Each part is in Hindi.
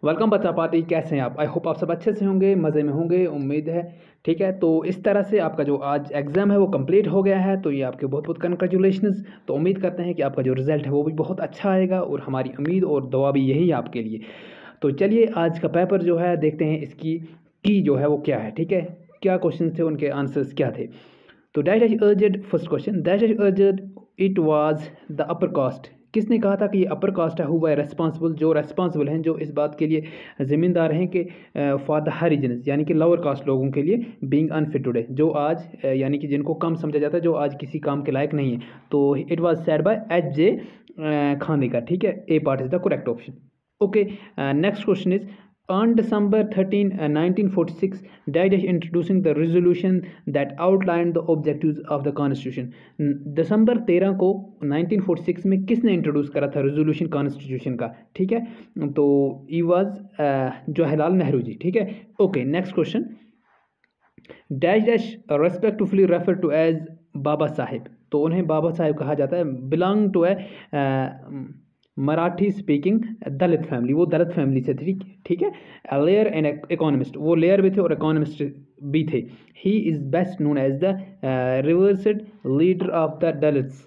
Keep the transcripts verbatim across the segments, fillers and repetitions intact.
वेलकम बच्चा पार्टी, कैसे हैं आप? आई होप आप सब अच्छे से होंगे, मज़े में होंगे, उम्मीद है। ठीक है, तो इस तरह से आपका जो आज एग्ज़ाम है वो कंप्लीट हो गया है, तो ये आपके बहुत बहुत कंग्रेचुलेशंस। तो उम्मीद करते हैं कि आपका जो रिज़ल्ट है वो भी बहुत अच्छा आएगा और हमारी उम्मीद और दुआ भी यही है आपके लिए। तो चलिए आज का पेपर जो है देखते हैं इसकी की जो है वो क्या है। ठीक है, क्या क्वेश्चन थे, उनके आंसर्स क्या थे। तो that has urged, first question, that has urged it was the upper caste. किसने कहा था कि ये अपर कास्ट है? हुआ है रेस्पॉन्सिबल, जो रेस्पॉन्सिबल हैं, जो इस बात के लिए ज़िम्मेदार हैं कि फॉर द हरिजन्स यानी कि लोअर कास्ट लोगों के लिए, बीइंग अनफिट टुडे, जो आज uh, यानी कि जिनको कम समझा जाता है, जो आज किसी काम के लायक नहीं है। तो it was said by H J Khanwilkar. ठीक है, A part is the correct option. Okay, next question is on December thirteenth, uh, nineteen forty-six, Daesh introducing the resolution that outlined the objectives of the constitution. दिसंबर तेरह को नाइनटीन फोर्टी सिक्स में किसने इंट्रोड्यूस करा था रेजोल्यूशन कॉन्स्टिट्यूशन का? ठीक है, तो ई वाज जवाहरलाल नेहरू जी। ठीक है, okay, next question, dash dash respectfully refer to as Baba Saheb. तो उन्हें बाबा साहेब कहा जाता है, belong to a Marathi speaking Dalit family, वो दलित फैमिली से थी। ठीक है, लेयर एंड इकोनॉमिस्ट, वो लेयर भी थे और इकोनॉमिस्ट भी थे। He is best known as the reversed leader of the Dalits.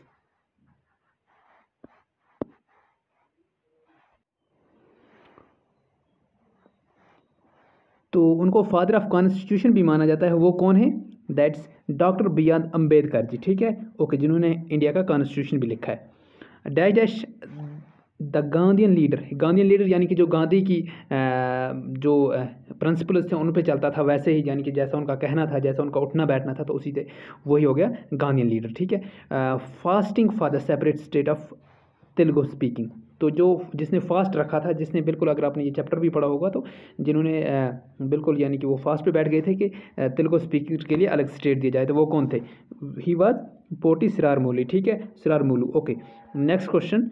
तो उनको फादर ऑफ कॉन्स्टिट्यूशन भी माना जाता है। वो कौन है? That's doctor B R Ambedkar ji. ठीक है, ओके, जिन्होंने इंडिया का कॉन्स्टिट्यूशन भी लिखा है। Dash dash the Gandhian leader, Gandhian leader यानी कि जो गांधी की जो प्रिंसिपल्स थे उन पे चलता था, वैसे ही यानी कि जैसा उनका कहना था, जैसा उनका उठना बैठना था, तो उसी से वही हो गया गांधीयन लीडर। ठीक है, fasting for the separate state of Telugu speaking, तो जो जिसने फास्ट रखा था, जिसने बिल्कुल, अगर आपने ये चैप्टर भी पढ़ा होगा, तो जिन्होंने बिल्कुल यानी कि वो फास्ट पे बैठ गए थे कि तेलुगु स्पीकर के लिए अलग स्टेट दिया जाए, तो वो कौन थे? He was Potti Sriramulu. ठीक है, Sriramulu. Okay, next question,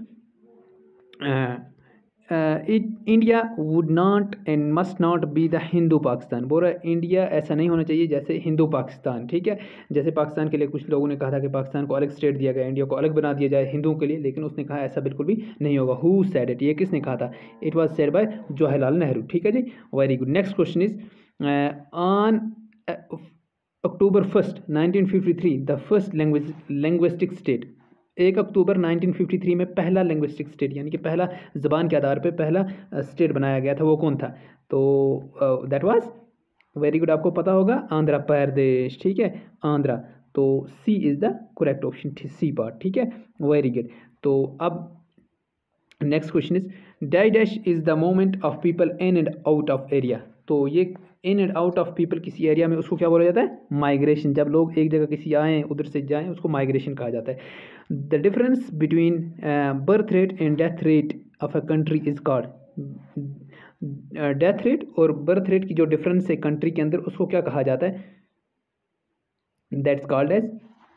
India would not and must not be the Hindu Pakistan. बोल रहा है इंडिया ऐसा नहीं होना चाहिए जैसे हिंदू पाकिस्तान। ठीक है, जैसे पाकिस्तान के लिए कुछ लोगों ने कहा था कि पाकिस्तान को अलग स्टेट दिया गया, इंडिया को अलग बना दिया जाए हिंदुओं के लिए, लेकिन उसने कहा ऐसा बिल्कुल भी नहीं होगा। हु सेड इट, ये किसने कहा था? It was said by Jawaharlal Nehru. ठीक है जी, very good. Next question is, on October first nineteen fifty three the first language linguistic state, एक अक्टूबर नाइनटीन फिफ्टी थ्री में पहला लैंग्विस्टिक स्टेट यानी कि पहला ज़बान के आधार पे पहला स्टेट बनाया गया था, वो कौन था? तो दैट वाज, वेरी गुड, आपको पता होगा, आंध्र प्रदेश। ठीक है, आंध्रा। तो C is the correct option, C part. ठीक है, वेरी गुड। तो अब next question is, dash dash is the movement of people in and out of area. तो ये in and out of people किसी एरिया में, उसको क्या बोला जाता है? माइग्रेशन। जब लोग एक जगह किसी आएँ, उधर से जाएँ, उसको माइग्रेशन कहा जाता है। The difference between birth rate and death rate of a country is called, death rate और बर्थ रेट की जो डिफरेंस है कंट्री के अंदर, उसको क्या कहा जाता है? That's called as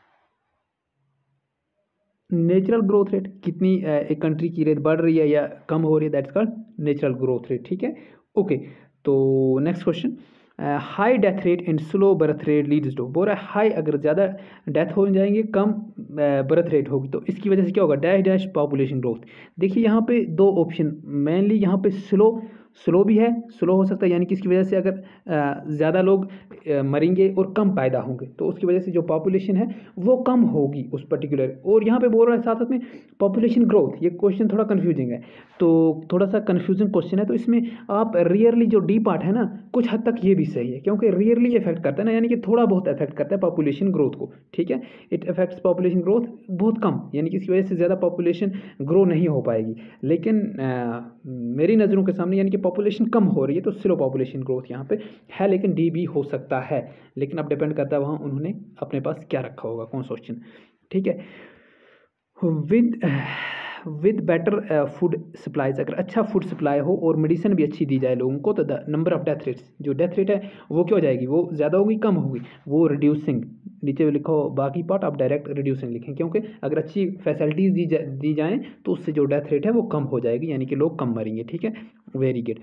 natural growth rate. कितनी uh, एक कंट्री की रेट बढ़ रही है या कम हो रही है, that's called natural growth rate. ठीक है, ओके। तो next question, high death rate and slow birth rate leads to. बोल रहा है हाई, अगर ज़्यादा डेथ हो जाएंगे, कम बर्थ रेट होगी, तो इसकी वजह से क्या होगा? Dash dash population growth. देखिए यहाँ पे दो ऑप्शन, मेनली यहाँ पे स्लो, स्लो भी है, स्लो हो सकता है, यानी कि इसकी वजह से अगर ज़्यादा लोग मरेंगे और कम पैदा होंगे, तो उसकी वजह से जो पॉपुलेशन है वो कम होगी उस पर्टिकुलर। और यहाँ पे बोल रहा है साथ साथ में पॉपुलेशन ग्रोथ। ये क्वेश्चन थोड़ा कन्फ्यूजिंग है, तो थोड़ा सा कन्फ्यूजिंग क्वेश्चन है, तो इसमें आप रियरली जो डी पार्ट है ना, कुछ हद तक ये भी सही है, क्योंकि रियरली इफेक्ट करता है ना, यानी कि थोड़ा बहुत इफेक्ट करता है पॉपुलेशन ग्रोथ को। ठीक है, इट इफेक्ट्स पॉपुलेशन ग्रोथ बहुत कम, यानी कि इसकी वजह से ज़्यादा पॉपुलेशन ग्रो नहीं हो पाएगी। लेकिन आ, मेरी नज़रों के सामने यानी कि पॉपुलेशन कम हो रही है, तो स्लो पॉपुलेशन ग्रोथ यहाँ पे है, लेकिन डी भी हो सकता है, लेकिन अब डिपेंड करता है वहाँ उन्होंने अपने पास क्या रखा होगा, कौन सा ऑप्शन। ठीक है, with with better food supplies, अगर अच्छा फूड सप्लाई हो और मेडिसिन भी अच्छी दी जाए लोगों को, तो the number of death rates, जो डेथ रेट है वो क्या हो जाएगी? वो ज़्यादा होगी, कम होगी? वो रिड्यूसिंग। नीचे लिखो बाकी पार्ट, आप डायरेक्ट रिड्यूसिंग लिखें, क्योंकि अगर अच्छी फैसिलिटीज़ दी जा दी जाएँ तो उससे जो डेथ रेट है वो कम हो जाएगी, यानी कि लोग कम मरेंगे। ठीक है, very good.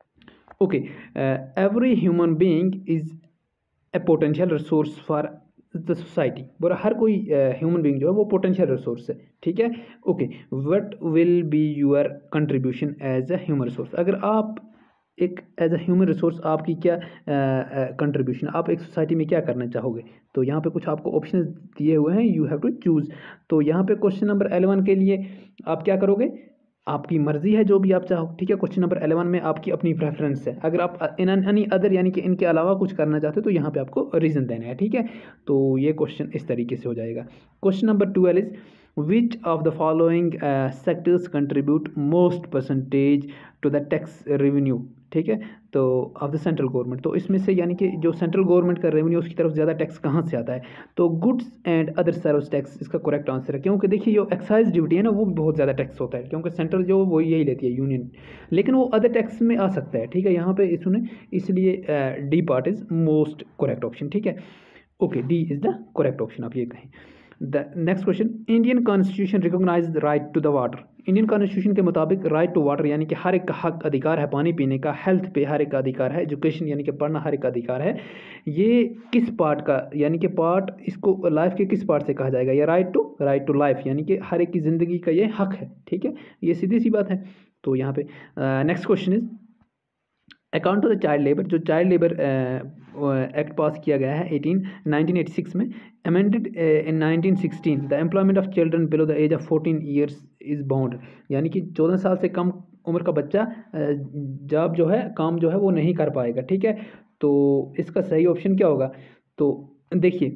Okay, every human being is a potential resource for the society, बोला हर कोई ह्यूमन बीइंग जो है वो पोटेंशियल रिसोर्स है, ठीक है। Okay, what will be your contribution as a human resource, अगर आप एक एज अ ह्यूमन रिसोर्स आपकी क्या कंट्रीब्यूशन, आप एक सोसाइटी में क्या करना चाहोगे। तो यहाँ पे कुछ आपको ऑप्शन दिए हुए हैं, यू हैव टू चूज़। तो यहाँ पे क्वेश्चन नंबर एलेवन के लिए आप क्या करोगे, आपकी मर्जी है जो भी आप चाहो, ठीक है। क्वेश्चन नंबर एलेवन में आपकी अपनी प्रेफरेंस है, अगर आप इन एनी अदर यानी कि इनके अलावा कुछ करना चाहते हो तो यहाँ पे आपको रीज़न देना है, ठीक है। तो ये क्वेश्चन इस तरीके से हो जाएगा। Question number twelve is which of the following sectors contribute most percentage to the tax revenue, ठीक है। तो ऑफ द सेंट्रल गवर्नमेंट, तो इसमें से यानी कि जो सेंट्रल गवर्नमेंट का रेवेन्यू उसकी तरफ ज़्यादा टैक्स कहाँ से आता है, तो goods and other service tax इसका करेक्ट आंसर है। क्योंकि देखिए जो एक्साइज ड्यूटी है ना वो भी बहुत ज़्यादा टैक्स होता है, क्योंकि सेंट्रल जो वो यही लेती है यूनियन, लेकिन वो अदर टैक्स में आ सकता है, ठीक है। यहाँ पे इसमें इसलिए D part is most correct option, ठीक है। Okay, D is the correct option, आप ये कहें। The next question, Indian constitution recognize the right to the water, Indian constitution के मुताबिक राइट टू वाटर यानी कि हर एक का हक अधिकार है पानी पीने का, हेल्थ पे हर एक का अधिकार है, एजुकेशन यानी कि पढ़ना हर एक का अधिकार है। ये किस पार्ट का यानी कि पार्ट, इसको लाइफ के किस पार्ट से कहा जाएगा, या right to right to life यानी कि हर एक की ज़िंदगी का ये हक है, ठीक है। ये सीधी सी बात है। तो यहाँ पे next question is account to the child labour, जो चाइल्ड लेबर एक्ट पास किया गया है एटीन नाइनटीन एटी सिक्स में, amended in nineteen sixteen, the employment of children below the age of fourteen years is bound, यानी कि चौदह साल से कम उम्र का बच्चा जॉब जो है काम जो है वो नहीं कर पाएगा, ठीक है। तो इसका सही ऑप्शन क्या होगा, तो देखिए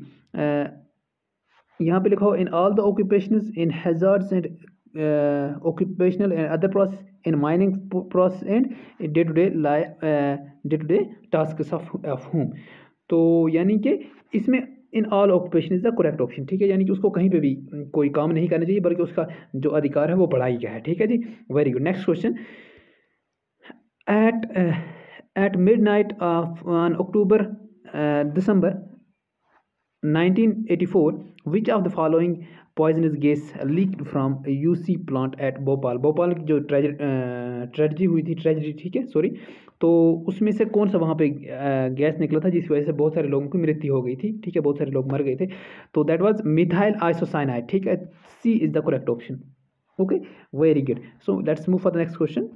यहाँ पे लिखा हो in all the occupations in hazards and occupational and other process in mining process and day to day life day to day tasks of of whom, तो यानी कि इसमें in all occupation is the correct option, ठीक है। यानी कि उसको कहीं पे भी कोई काम नहीं करना चाहिए, बल्कि उसका जो अधिकार है वो पढ़ाई का है, ठीक है जी। Very good. Next question, at at midnight of on October December nineteen eighty four which of the following poisonous gas leaked from UC plant at Bhopal, Bhopal की जो ट्रेजिडी हुई थी ट्रेजिडी ठीक है सॉरी, तो उसमें से कौन सा वहाँ पे गैस निकला था जिस वजह से बहुत सारे लोगों की मृत्यु हो गई थी, ठीक है, बहुत सारे लोग मर गए थे। तो दैट वाज मिथाइल आइसोसाइनाइड, ठीक है। C is the correct option. Okay, very good. So let's move for the next question.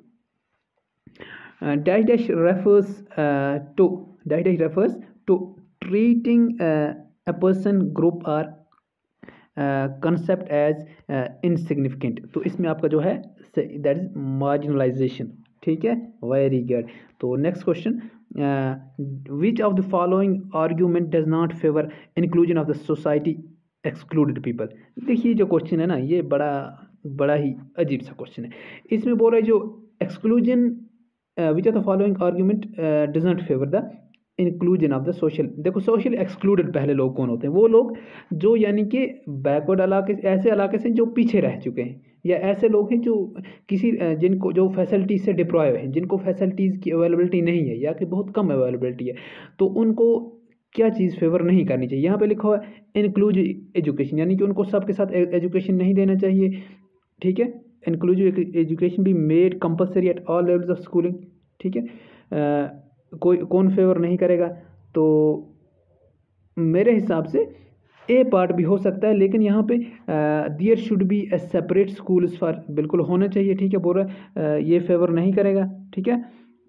Dash dash refers to dash dash refers to treating a person group or concept as insignificant, तो इसमें आपका जो है दैट इज मार्जिनलाइजेशन, ठीक है। Very good. तो next question, which of the following argument does not favour inclusion of the society excluded people. देखिए जो क्वेश्चन है ना ये बड़ा बड़ा ही अजीब सा क्वेश्चन है। इसमें बोल रहा है जो exclusion which of the following argument does not favour the inclusion of the social, देखो सोशल एक्सक्लूडेड पहले लोग कौन होते हैं, वो लोग जो यानी कि बैकवर्ड इलाके, ऐसे इलाके से जो पीछे रह चुके हैं, या ऐसे लोग हैं जो किसी जिनको जो फैसिलिटीज़ से डिप्रॉय हैं, जिनको फैसिलिटीज़ की अवेलेबिलिटी नहीं है या कि बहुत कम अवेलेबिलिटी है, तो उनको क्या चीज़ फेवर नहीं करनी चाहिए। यहाँ पे लिखा हुआ है इंक्लूसिव एजुकेशन, यानी कि उनको सबके साथ एजुकेशन नहीं देना चाहिए, ठीक है। इंक्लूसिव एजुकेशन भी made compulsory at all levels of schooling, ठीक है। कोई कौन फेवर नहीं करेगा, तो मेरे हिसाब से ए पार्ट भी हो सकता है, लेकिन यहाँ पे there should be a separate schools for, बिल्कुल होना चाहिए, ठीक है। बोल रहा है ये फेवर नहीं करेगा, ठीक है।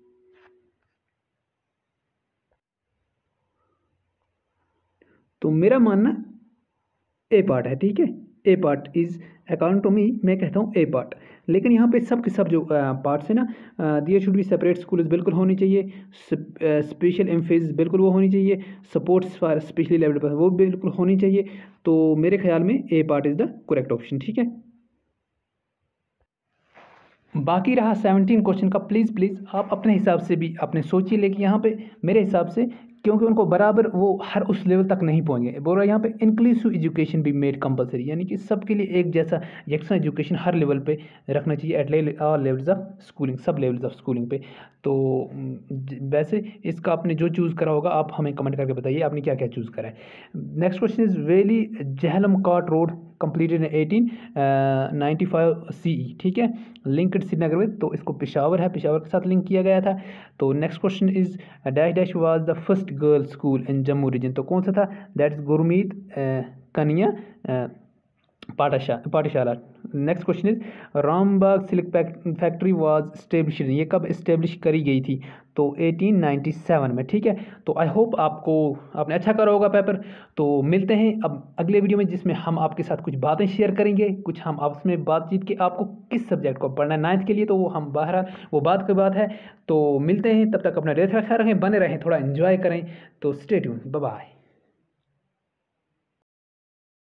तो मेरा मानना ए पार्ट है, ठीक है। A part is according to me, मैं कहता हूँ ए पार्ट, लेकिन यहाँ पे सब के सब जो पार्ट्स है ना, there should be separate schools बिल्कुल होनी चाहिए, स्पेशल एम्फेसिस बिल्कुल वो होनी चाहिए, supports for specially levelled person वो बिल्कुल होनी चाहिए। तो मेरे ख्याल में A part is the correct option, ठीक है। बाकी रहा सेवनटीन क्वेश्चन का, प्लीज़ प्लीज़ आप अपने हिसाब से भी अपने सोचिए, लेकिन यहाँ पे मेरे हिसाब से क्योंकि उनको बराबर वो हर उस लेवल तक नहीं पहुँचे, बोल रहा है यहाँ पे इंक्लूसिव एजुकेशन भी मेड कंपलसरी, यानी कि सबके लिए एक जैसा यकसा एजुकेशन हर लेवल पे रखना चाहिए at all levels of schooling, सब लेवल्स ऑफ स्कूलिंग पे। तो वैसे इसका आपने जो चूज़ करा होगा आप हमें कमेंट करके बताइए आपने क्या क्या चूज़ करा है। Next question is valley Jhelum cart road completed in eighteen ninety five C E, ठीक है, लिंक्ड श्रीनगर विद, तो इसको पेशावर है, पेशावर के साथ लिंक किया गया था। तो next question is dash dash was the first girl school in Jammu region, तो कौन सा था, दैट इज गुरमीत कनिया पाठशा Pathshala. Next question is Rambagh silk factory was establish, ये कब इस्टेब्लिश करी गई थी, तो एटीन नाइन्टी सेवन में, ठीक है। तो आई होप आपको आपने अच्छा करा होगा पेपर। तो मिलते हैं अब अगले वीडियो में, जिसमें हम आपके साथ कुछ बातें शेयर करेंगे, कुछ हम आपस में बातचीत के आपको किस सब्जेक्ट को पढ़ना है नाइन्थ के लिए, तो वो हम बाहर वो बात की बात है। तो मिलते हैं, तब तक अपना ख्याल रखें, बने रहें, थोड़ा इन्जॉय करें। तो स्टे ट्यून, बाय बाय।